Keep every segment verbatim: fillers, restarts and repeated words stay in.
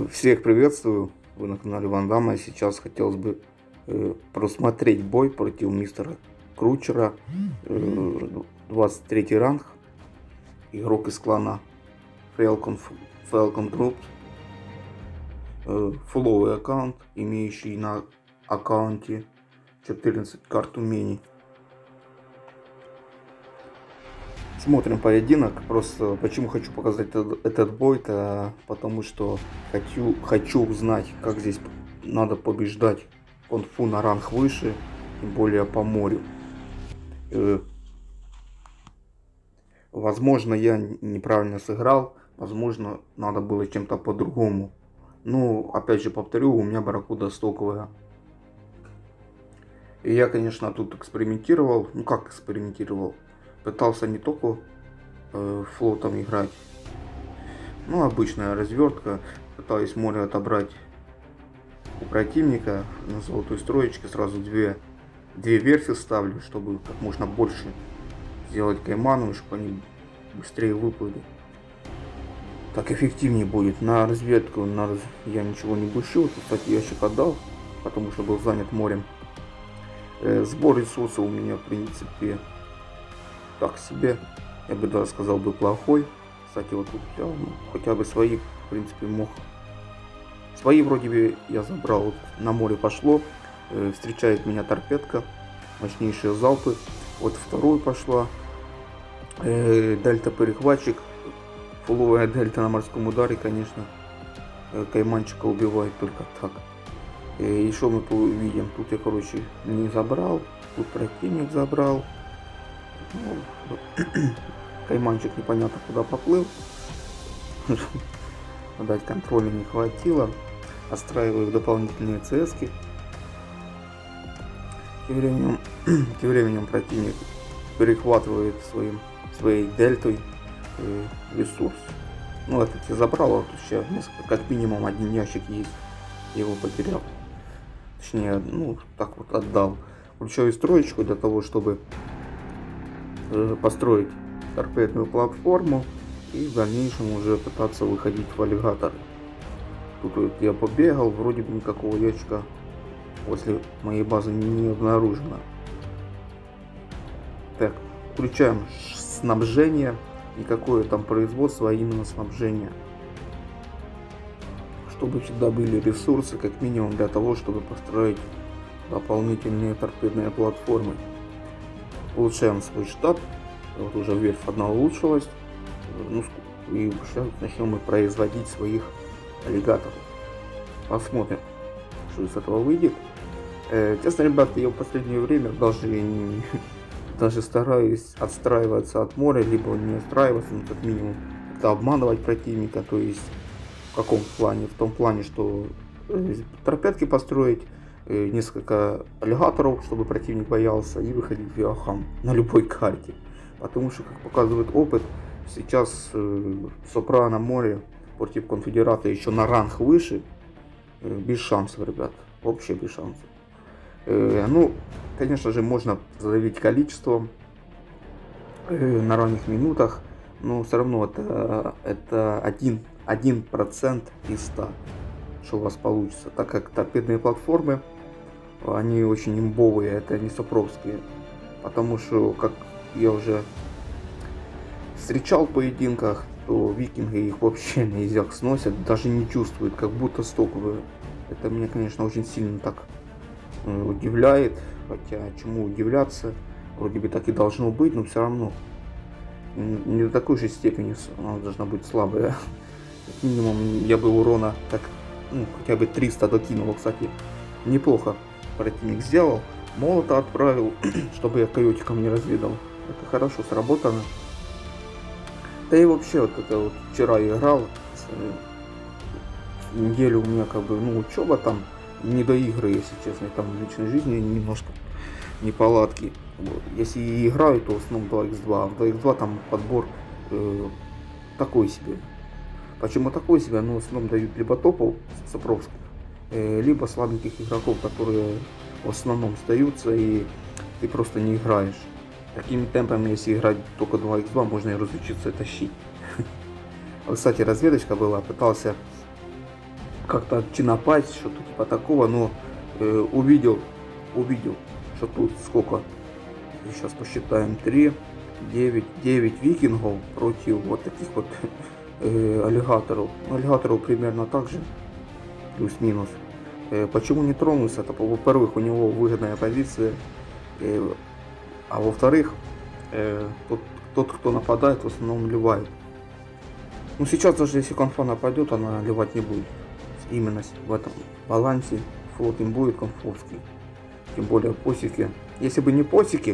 Всех приветствую, вы на канале Ван Дамма. Сейчас хотелось бы э, просмотреть бой против мистера Кручера, э, двадцать третий ранг, игрок из клана Falcon, Falcon Group, э, фулловый аккаунт, имеющий на аккаунте четырнадцать карт умений. Смотрим поединок. Просто почему хочу показать этот, этот бой-то, потому что хочу, хочу узнать, как здесь надо побеждать кунг-фу на ранг выше, тем более по морю. Э, возможно, я неправильно сыграл, возможно, надо было чем-то по-другому. Ну, опять же повторю, у меня барракуда стоковая. И я, конечно, тут экспериментировал. Ну как экспериментировал? Пытался не только э, флотом играть, ну обычная развертка. Пытаюсь море отобрать у противника на золотой строечке. Сразу две, две верфи ставлю, чтобы как можно больше сделать кайманов, чтобы они быстрее выплыли. Так эффективнее будет. На разведку на раз... я ничего не бушил. Кстати, ящик отдал, потому что был занят морем. Э, сбор ресурсов у меня в принципе так себе, я бы даже сказал бы плохой. Кстати, вот тут взял, ну, хотя бы свои, в принципе, мог. Свои вроде бы я забрал. Вот на море пошло, э, встречает меня торпедка, мощнейшие залпы. Вот второй пошла, э, дельта-перехватчик, фуловая дельта на морском ударе, конечно, э, кайманчика убивает только так. Э, и что мы увидим? Тут я, короче, не забрал, тут противник забрал. Ну, кайманчик непонятно куда поплыл. Дать контроля не хватило. Отстраиваю дополнительные цески. Тем временем, тем временем противник перехватывает своим, своей дельтой э, ресурс. Ну, этот я забрал, а вот еще несколько, как минимум один ящик есть. Я его потерял. Точнее, ну, так вот отдал. Включаю строечку для того, чтобы построить торпедную платформу и в дальнейшем уже пытаться выходить в аллигатор. Тут вот я побегал, вроде бы никакого ящика после моей базы не обнаружено. Так, включаем снабжение, никакое там производство, а именно снабжение, чтобы всегда были ресурсы как минимум для того, чтобы построить дополнительные торпедные платформы. Улучшаем свой штаб. Вот уже верфь одна улучшилась. Ну, и сейчас начнем мы производить своих аллигаторов. Посмотрим, что из этого выйдет. Э, честно, ребята, я в последнее время даже не, даже стараюсь отстраиваться от моря, либо не отстраиваться, но как минимум как-то обманывать противника. То есть в каком плане? В том плане, что э, торпедки построить, несколько аллигаторов, чтобы противник боялся, и выходить в Иохам на любой карте. Потому что, как показывает опыт, сейчас э, Сопрано море против конфедерата еще на ранг выше, э, без шансов, ребят, вообще без шансов. Э, ну, конечно же, можно задавить количеством э, на ранних минутах, но все равно это, это один, один процент из ста, что у вас получится, так как торпедные платформы, они очень имбовые, это не сопровские, потому что, как я уже встречал в поединках, то викинги их вообще на изяк сносят, даже не чувствуют, как будто стоковые. Это меня, конечно, очень сильно так э, удивляет, хотя чему удивляться, вроде бы так и должно быть, но все равно не до такой же степени она должна быть слабая. Как минимум я бы урона так, ну, хотя бы триста докинул. Кстати, неплохо противник сделал, молота отправил, чтобы я койотиком не разведал. Это хорошо сработано. Да и вообще, вот это вот вчера я играл, неделю у меня как бы, ну, учеба там, не до игры, если честно, там в личной жизни немножко неполадки. Вот. Если и играю, то в основном два икс два, а в два икс два там подбор э, такой себе. Почему такой себе? Ну, в основном дают либо топов сопровских, либо слабеньких игроков, которые в основном остаются, и ты просто не играешь. Такими темпами, если играть только два икс два, можно и разучиться тащить. Кстати, разведочка была, пытался как-то напасть, что-то типа такого, но э, увидел, увидел, что тут сколько, сейчас посчитаем, три, девять, девять викингов против вот таких вот э, аллигаторов. Аллигаторов примерно так же, плюс-минус. Э, почему не тронулся? Это, во-первых, у него выгодная позиция, э, а во-вторых, э, тот, тот, кто нападает, в основном ливает. Ну сейчас даже если конфа нападет, она ливать не будет. Именно в этом балансе флот им будет комфортский. Тем более посики. Если бы не посики,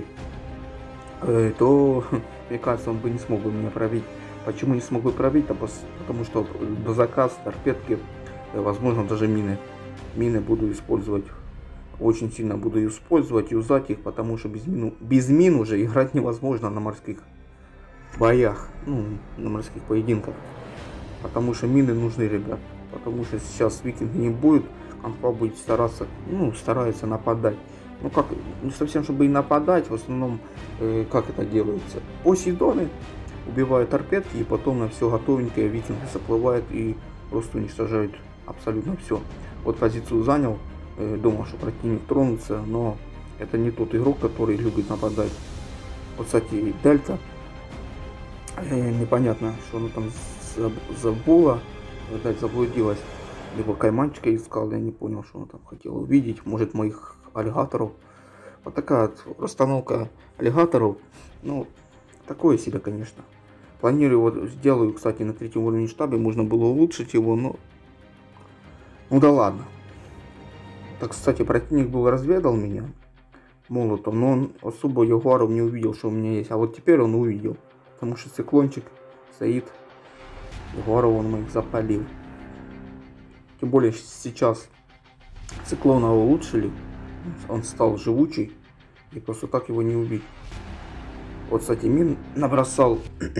э, то, мне кажется, он бы не смог бы меня пробить. Почему не смог бы пробить? Потому что до заказ, торпедки, э, возможно, даже мины. Мины буду использовать. Очень сильно буду использовать, юзать их, потому что без мин, без мин уже играть невозможно на морских боях. Ну, на морских поединках. Потому что мины нужны, ребят. Потому что сейчас викинг не будет, конфа будет стараться, ну, старается нападать. Ну как, не совсем чтобы и нападать, в основном, э, как это делается. Посейдоны убивают торпедки, и потом на все готовенькое викинги заплывают и просто уничтожают абсолютно все. Вот позицию занял, э, думал, что противник тронется, но это не тот игрок, который любит нападать. Вот, кстати, Дельта, э, непонятно, что она там забыла. Видать, заблудилась. Либо кайманчика искал, я не понял, что он там хотел увидеть. Может, моих аллигаторов. Вот такая вот расстановка аллигаторов. Ну, такое себе, конечно. Планирую, вот сделаю, кстати, на третьем уровне штаба. Можно было улучшить его, но... Ну да ладно. Так, кстати, противник был разведал меня молотом, но он особо ягуаров не увидел, что у меня есть. А вот теперь он увидел. Потому что циклончик стоит. Ягуаров он моих запалил. Тем более сейчас циклона улучшили. Он стал живучий. И просто так его не убить. Вот, кстати, мин набросал.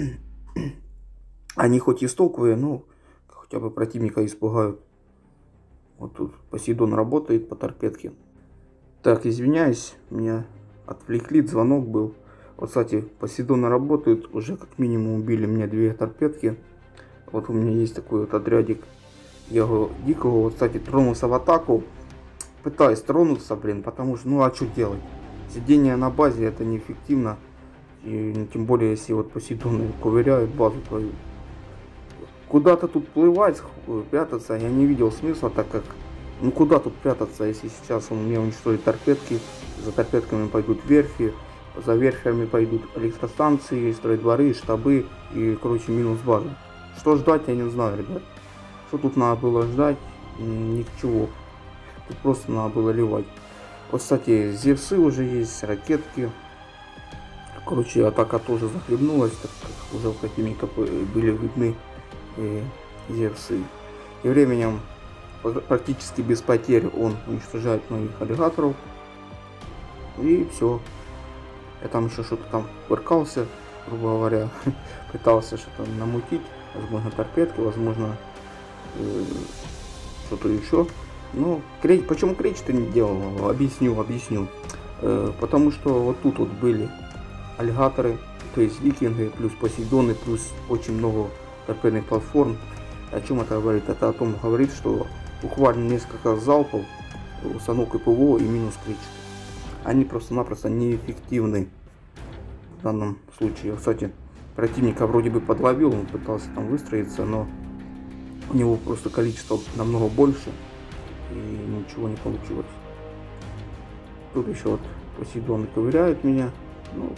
Они хоть и стоковые, но хотя бы противника испугают. Вот тут Посейдон работает по торпедке. Так, извиняюсь, меня отвлекли, звонок был. Вот, кстати, Посейдоны работают. Уже как минимум убили мне две торпедки. Вот у меня есть такой вот отрядик его дикого. Вот, кстати, тронулся в атаку. Пытаюсь тронуться, блин, потому что, ну а что делать? Сидение на базе это неэффективно. И тем более, если вот Посейдоны ковыряют базу твою. Куда-то тут плывать, прятаться я не видел смысла, так как, ну куда тут прятаться, если сейчас он мне уничтожит торпедки. За торпедками пойдут верфи. За верфями пойдут электростанции, стройдворы, штабы и, короче, минус база. Что ждать, я не знаю, ребят. Что тут надо было ждать? Ничего. Тут просто надо было ливать. Вот, кстати, зевсы уже есть, ракетки. Короче, атака тоже захлебнулась, так как уже у противника были видны э, зевсы. И временем практически без потерь он уничтожает моих аллигаторов. И все. Я там еще что-то там кувыркался, грубо говоря, пытался что-то намутить, возможно торпедки, возможно э, что-то еще. Но крейч, почему крейч-то не делал? Объясню, объясню. Э, потому что вот тут вот были аллигаторы, то есть викинги, плюс Посейдоны, плюс очень много торпедных платформ. О чем это говорит? Это о том говорит, что буквально несколько залпов, установкой ПВО и минус крейч. Они просто-напросто неэффективны в данном случае. Кстати, противника вроде бы подловил, он пытался там выстроиться, но у него просто количество намного больше и ничего не получилось. Тут еще вот Посейдоны ковыряют меня, ну,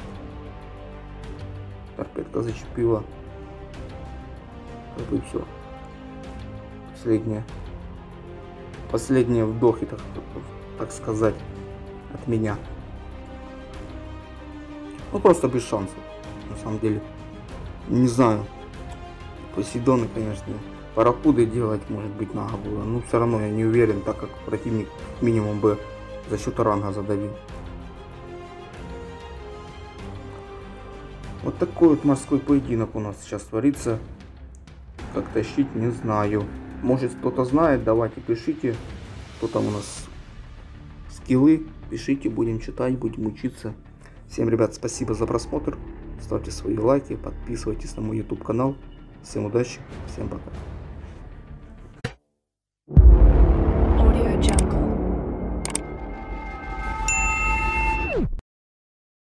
торпедка зачепила, как бы все. Последние, последние вдохи, так, так сказать, от меня. Ну просто без шансов, на самом деле. Не знаю. Посейдоны, конечно, паракуды делать, может быть, надо было. Но все равно я не уверен, так как противник минимум бы за счет ранга задавил. Вот такой вот морской поединок у нас сейчас творится. Как тащить, не знаю. Может, кто-то знает, давайте пишите. Кто там у нас скиллы. Пишите, будем читать, будем учиться. Всем, ребят, спасибо за просмотр. Ставьте свои лайки, подписывайтесь на мой YouTube канал. Всем удачи, всем пока.